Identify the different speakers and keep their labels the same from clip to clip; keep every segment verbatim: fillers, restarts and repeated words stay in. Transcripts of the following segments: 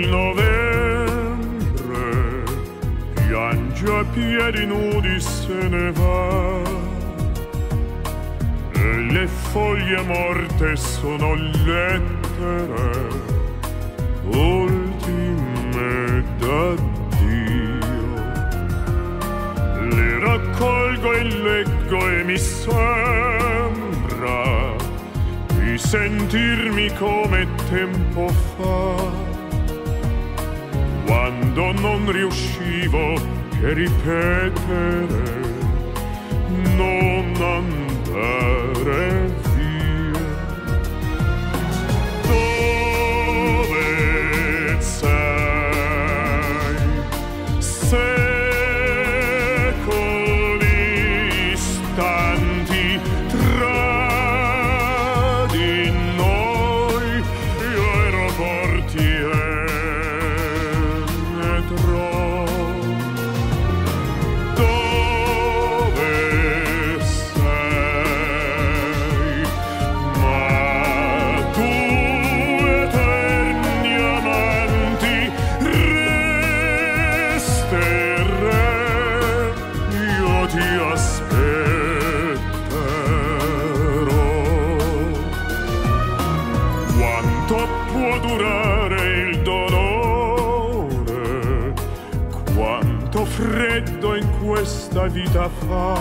Speaker 1: il novembre piange a piedi nudi, se ne va, e le foglie morte sono lettere ultime d'addio. Le raccolgo e leggo e mi sembra di sentirmi come tempo fa, quando non riuscivo che ripetere non andare via. Dove sei? Secoli stanti tra di noi, io aeroporti e metro. Dove sei? Ma due eterni amanti resterei, io ti aspetterò. Quanto può durare il dolore? Quanto freddo in questa vita fa?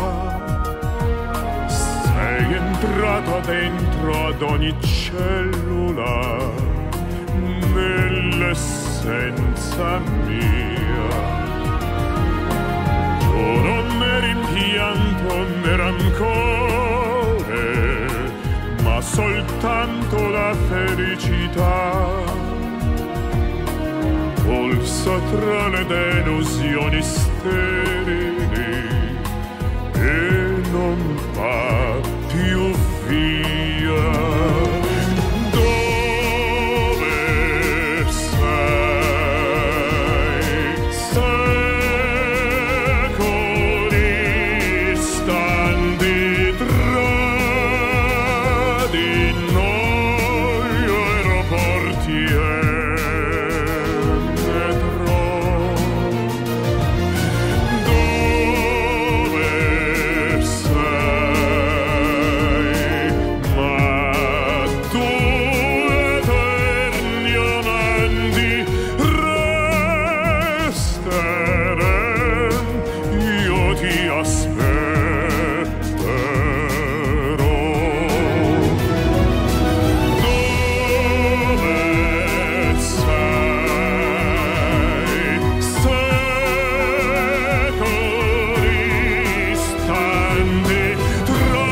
Speaker 1: Sei entrato dentro ad ogni cellula, nell'essenza mia. Tu non ne rimpianto né rancore, ma soltanto la felicità. Pulsa tra le delusioni sterili e non va più via. Dove sei? Secoli stanti tra di noi, aeroporti e metro. Dove sei? Ma due eterni amanti resterem, io ti aspetterò. Dove sei? Secoli stanti tra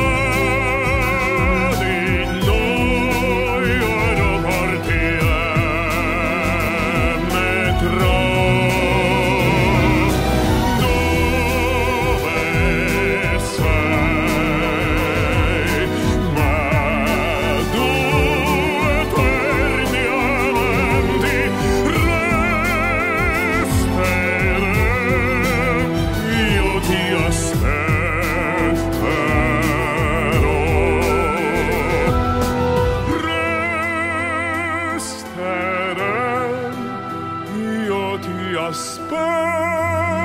Speaker 1: di noi, aeroporti e metro. Dove sei? Ma due eterni amanti resterem, io ti aspetterò. Resterem, io ti aspetterò.